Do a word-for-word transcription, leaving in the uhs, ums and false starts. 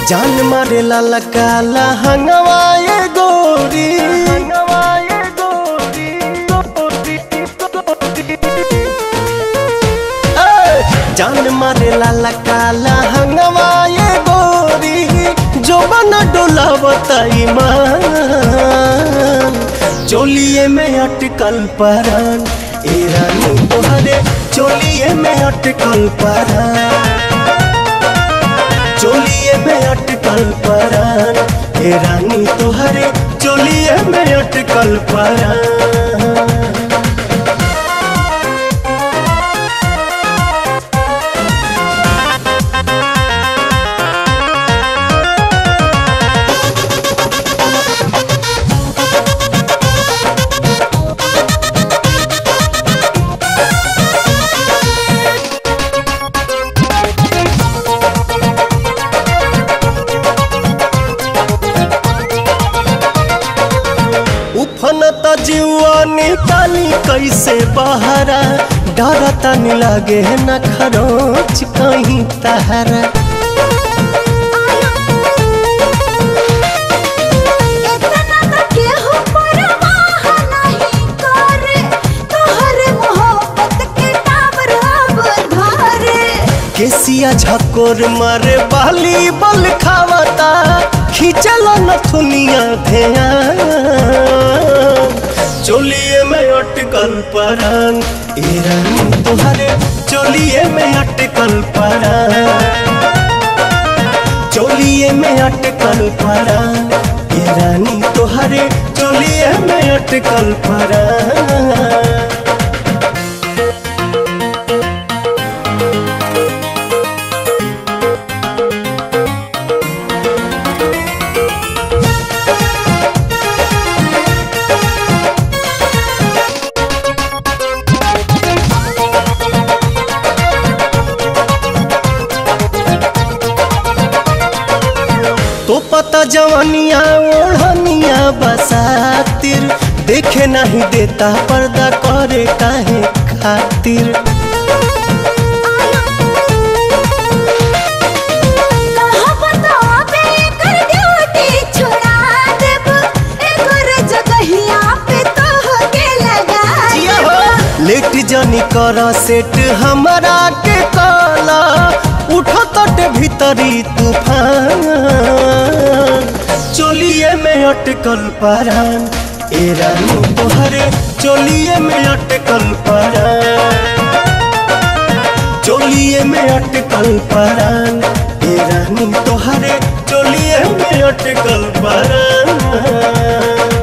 जान मारे लाला काला हंगवाए गोरी हंगवाए गोरी जान मारे लाला काला हंगवाए गोरी जो बना डोला बताई मान चोलिए में अटकल परान ए रानी तोहरे चोलिए में अटकल परान चोलिए में अटकल परान ए रानी तोहरे चोलिए में अटकल परान। उफनता जीवा निकाली कैसे बहरा डरता नहीं लगे न खरोच कहीं तहरा केसिया झकोर मारे बाली बल खावता खींचल नथुनिया ध्यान चोलिए में अटकल परान ए रानी तोहरे चोलिए में अटकल परान चोलिए में अटकल परान ए रानी तोहरे चोलिए में अटकल परान। तो पता जवानिया ओढ़निया बसातिर देखे नहीं देता पर्दा करे काहे खातिर लेट जानी करा सेट हमारा के काला उठो तट भीतरी तूफान चोलिए में अटकल परान ए रानी तोहरे चोलिए में अटकल परान चोलिए में अटकल परान ए रानी तोहरे चोलिए में अटकल परान।